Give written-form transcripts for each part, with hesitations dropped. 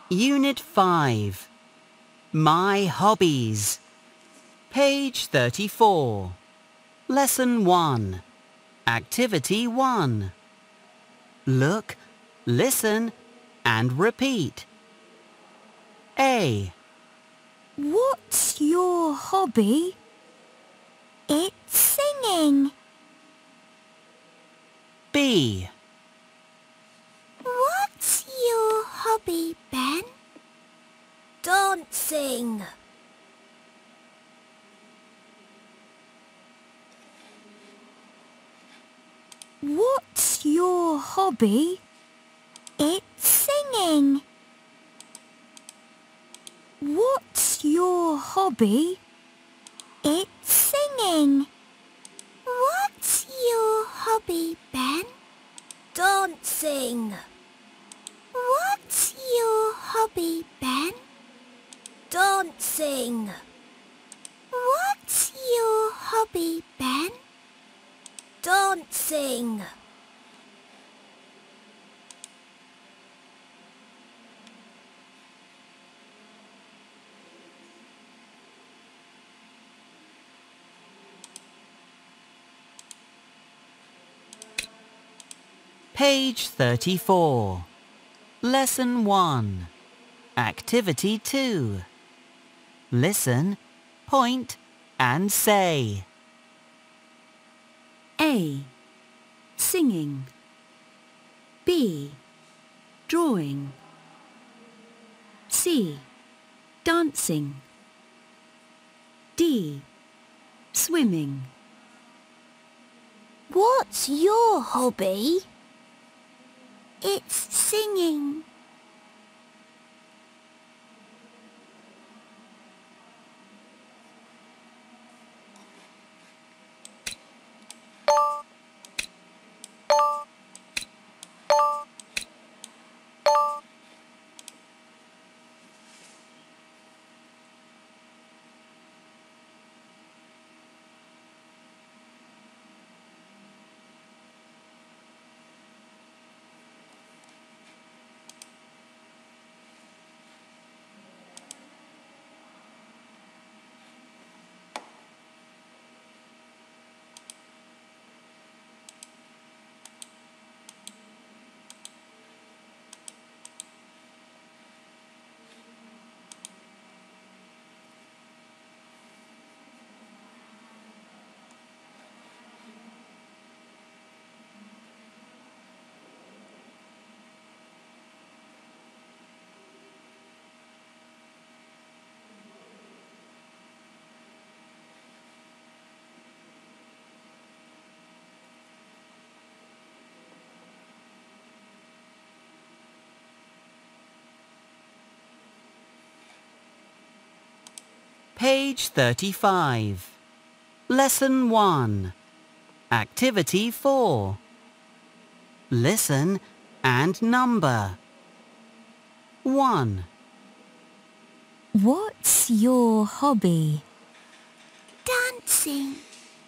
Unit 5. My Hobbies. Page 34. Lesson 1. Activity 1. Look, listen, and repeat. A. What's your hobby? It's singing. B. What's your hobby, Ben? Dancing. What's your hobby? It's singing. What's your hobby? It's singing. What's your hobby, Ben? Dancing. What's your hobby, Ben? Dancing. What's your hobby, Ben? Dancing. Page 34. Lesson 1. Activity 2. Listen, point, and say. A. Singing. B. Drawing. C. Dancing. D. Swimming. What's your hobby? It's singing. Page 35. Lesson 1. Activity 4. Listen and number. 1. What's your hobby? Dancing.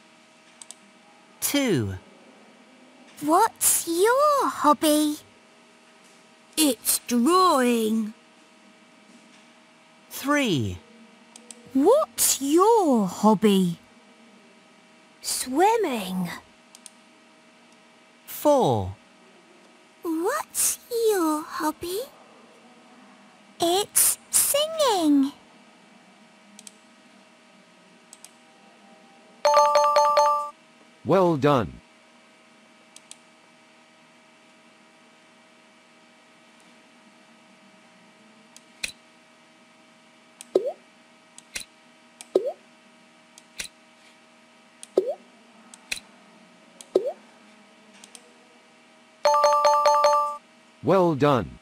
2. What's your hobby? It's drawing. 3. What's your hobby? Swimming. 4. What's your hobby? It's singing. Well done. Well done.